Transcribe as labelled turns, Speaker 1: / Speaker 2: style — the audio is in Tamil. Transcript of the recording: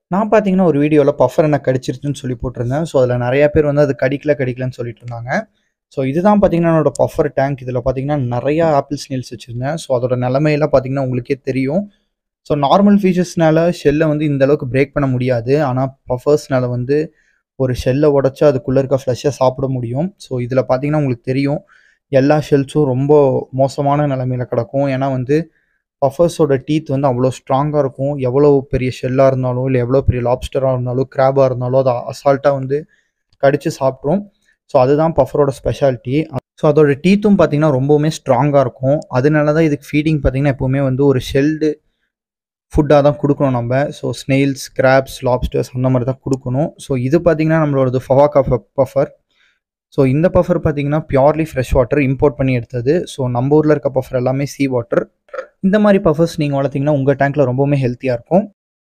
Speaker 1: நான் பார்த்தீங்கன்னா, ஒரு வீடியோல பஃபர் என்ன கடிச்சிருச்சுன்னு சொல்லி போட்டிருந்தேன். ஸோ, அதில நெறைய பேர் வந்து அது கடிக்கலன்னு சொல்லிட்டு இருந்தாங்க. ஸோ, இதுதான் பார்த்தீங்கன்னா, என்னோட பஃபர் டேங்க். இதில பார்த்தீங்கன்னா, நெறையா ஆப்பிள் ஸ்னேல்ஸ் வச்சிருந்தேன். ஸோ, அதோட நிலைமையெல்லாம் பார்த்தீங்கன்னா, உங்களுக்கே தெரியும். ஸோ, நார்மல் ஃபீச்சர்ஸ்னால ஷெல்ல வந்து இந்த அளவுக்கு பிரேக் பண்ண முடியாது. ஆனா, பஃபர்ஸ்னால வந்து ஒரு ஷெல்ல உடைச்சு அதுக்குள்ள இருக்க ஃப்ளஷ சாப்பிட முடியும். ஸோ, இதில பார்த்தீங்கன்னா, உங்களுக்கு தெரியும். எல்லா ஷெல்ஸும் ரொம்ப மோசமான நிலைமையில கிடக்கும். ஏன்னா வந்து பஃபர்ஸோட டீத் வந்து அவ்வளோ ஸ்ட்ராங்கா இருக்கும். எவ்வளோ பெரிய ஷெல்லா இருந்தாலும், இல்ல எவ்வளோ பெரிய லாப்ஸ்டரா இருந்தாலும், கிராபா இருந்தாலும், அத அசால்ட்டா வந்து கடிச்சு சாப்ட்ரும். ஸோ, அதுதான் பஃபரோட ஸ்பெஷாலிட்டி. ஸோ, அதோட டீத்தும் பார்த்தீங்கன்னா, ரொம்பவுமே ஸ்ட்ராங்கா இருக்கும். அதனால தான் இதுக்கு ஃபீடிங் பார்த்தீங்கன்னா, எப்பவுமே வந்து ஒரு ஷெல்டு ஃபுட்டா தான் குடுக்கணும் நம்ப. ஸோ, ஸ்னெயில்ஸ், கிராப்ஸ், லாப்ஸ்டர்ஸ் அந்த மாரி தான் குடுக்கணும். ஸோ, இது பார்த்தீங்கன்னா, நம்மளோடது ஃபவாக்கா பஃபர். ஸோ, இந்த பஃபர் பார்த்தீங்கன்னா, பியூர்லி ஃப்ரெஷ் வாட்டர் இம்போர்ட் பண்ணி எடுத்தது. ஸோ, நம்ம ஊர்ல இருக்க பஃபர் எல்லாமே சீ வாட்டர். இந்த மாரி பஃபர்ஸ் நீங்க வளர்த்தீங்கன்னா, உங்க டேங்க்ல ரொம்பவுமே ஹெல்த்தியா இருக்கும்.